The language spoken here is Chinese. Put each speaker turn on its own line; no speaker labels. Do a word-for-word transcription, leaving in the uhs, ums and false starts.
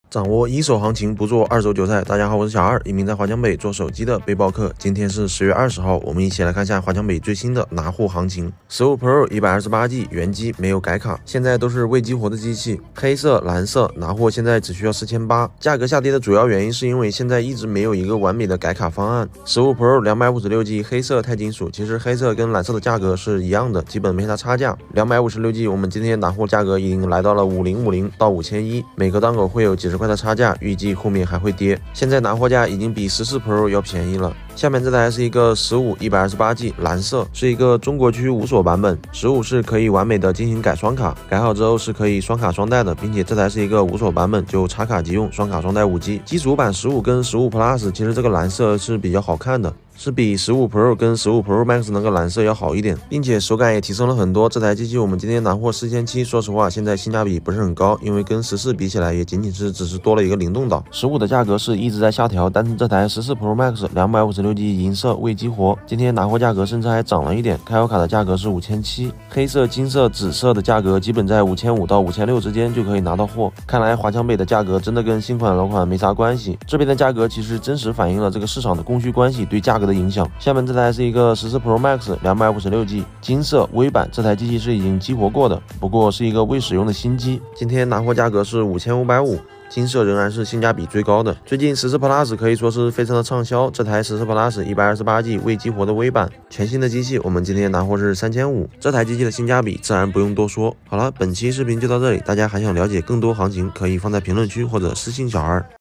掌握一手行情，不做二手韭菜。大家好，我是小二，一名在华强北做手机的背包客。今天是十月二十号，我们一起来看一下华强北最新的拿货行情。十五 Pro 一百二十八 G 原机，没有改卡，现在都是未激活的机器，黑色、蓝色拿货现在只需要四千八。价格下跌的主要原因是因为现在一直没有一个完美的改卡方案。十五 Pro 两百五十六 G 黑色钛金属，其实黑色跟蓝色的价格是一样的，基本没啥差价。两百五十六 G 我们今天拿货价格已经来到了五零五零到五千一，每个档口会有几十块的差价，预计后面还会跌。现在拿货价已经比十四 Pro 要便宜了。下面这台是一个十五 一百二十八 G 蓝色，是一个中国区无锁版本。十五是可以完美的进行改双卡，改好之后是可以双卡双待的，并且这台是一个无锁版本，就插卡即用，双卡双待五 G。基础版十五跟十五 Plus 其实这个蓝色是比较好看的，是比十五 Pro 跟十五 Pro Max 那个蓝色要好一点，并且手感也提升了很多。这台机器我们今天拿货四千七，说实话现在性价比不是很高，因为跟十四比起来也仅仅是只是多了一个灵动岛。十五的价格是一直在下调，但是这台十四 Pro Max 两百五十六 G 银色未激活，今天拿货价格甚至还涨了一点，开好卡的价格是五千七，黑色、金色、紫色的价格基本在五千五到五千六之间就可以拿到货。看来华强北的价格真的跟新款老款没啥关系，这边的价格其实真实反映了这个市场的供需关系对价格的影响。下面这台是一个十四 Pro Max 两百五十六 G 金色微版，这台机器是已经激活过的，不过是一个未使用的新机。今天拿货价格是五千五百五，金色仍然是性价比最高的。最近十四 Plus 可以说是非常的畅销，这台十四 Plus 一百二十八 G 未激活的微版，全新的机器，我们今天拿货是三千五，这台机器的性价比自然不用多说。好了，本期视频就到这里，大家还想了解更多行情，可以放在评论区或者私信小二。